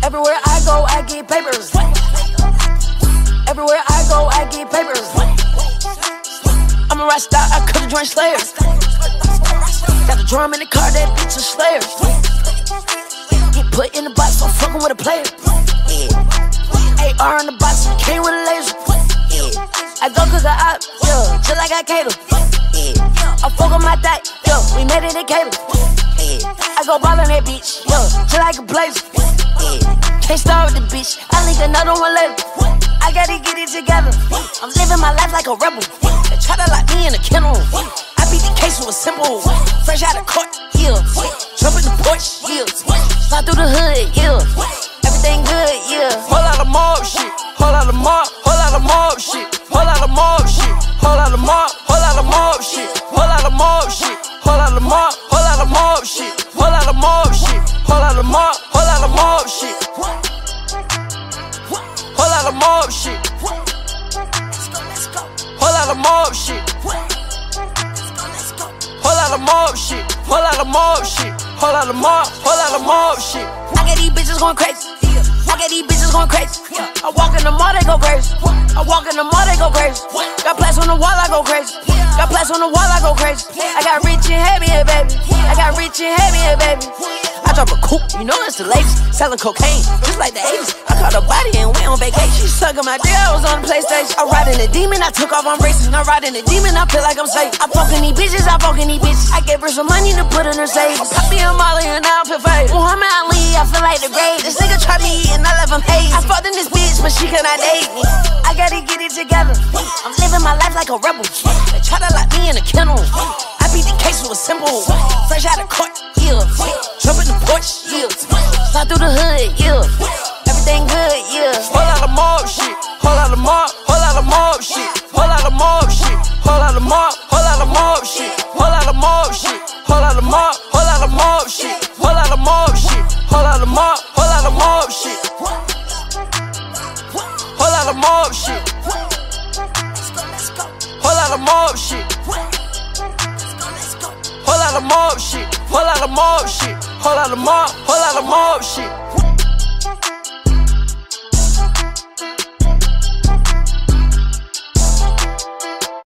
Everywhere I go, I get papers. Everywhere I go, I get papers. I'm a rock star, I could've joined Slayer. Got the drum in the car, that bitch a Slayer. Get put in the box, I'm fucking with a player. Yeah. AR in the box, came with a laser. Yeah. I go cook a op, yeah, just like I cater. Yeah. I fuck on my diet, yeah, we made it in Cater. Yeah. I go ball on that bitch, yeah, just like a blazer. Yeah. Can't start with the bitch, I link another one later. I gotta get it together. I'm living my life like a rebel. They try to lock me in a kennel. I beat the case with a symbol. Fresh out of court, yeah. Jump in the porch, yeah. Slide through the hood, yeah. Everything good, yeah. Whole lot of mob shit. Whole lot of mob. Whole lot of mob shit. Whole lot of mob shit. Whole lot of mob. Whole lot of mob shit. Whole lot of mob shit. Whole lot of mob. Whole lot of mob shit. Whole lot of mob shit. Whole lot of mob. Whole lot of mob shit. Whole lot of mob shit. Whole lot of mob shit. Whole lot of mob shit. Whole lot of mob shit. Whole lot of mob. Whole lot of mob shit. I get these bitches going crazy. I get these bitches going crazy. I walk in the mall, they go crazy. I walk in the mall, they go crazy. Got plaques on the wall, I go crazy. Got plaques on the wall, I go crazy. I got rich and heavy here, baby. I got rich and heavy here, baby. I drop a coupe, you know it's the latest. Selling cocaine, just like the 80s. I caught a body and went on vacation. She sucking my dick, I was on the PlayStation. I ride in the demon, I took off on racing. I ride in the demon, I feel like I'm safe. I fucking these bitches, I fucking these bitches. I gave her some money to put in her savings. I be a Molly and now I feel fake. Muhammad Ali, I feel like the great. This nigga tried me and I left him haze. I fucked in this bitch, but she cannot date me. I gotta get it together. I'm living my life like a rebel. They try to lock me in a kennel. I beat the case with a symbol. Fresh out of court, yeah. Jump in the porch, yeah. Slide through the hood, yeah. Everything good, yeah. Whole lot of mob shit. Whole lot of mob. Whole lot of mob shit. Whole lot of mob shit. Whole lot of mob. Whole lot of mob shit. Whole lot of mob shit. Whole lot of mob. Whole lot of mob shit. Whole lot of mob shit. Whole lot of mob. Whole lot of mob shit. Whole lot of mob shit. Whole lot of mob shit. Whole lot of mob shit. Whole lot of mob shit. Whole lot of mob. Whole lot of mob shit.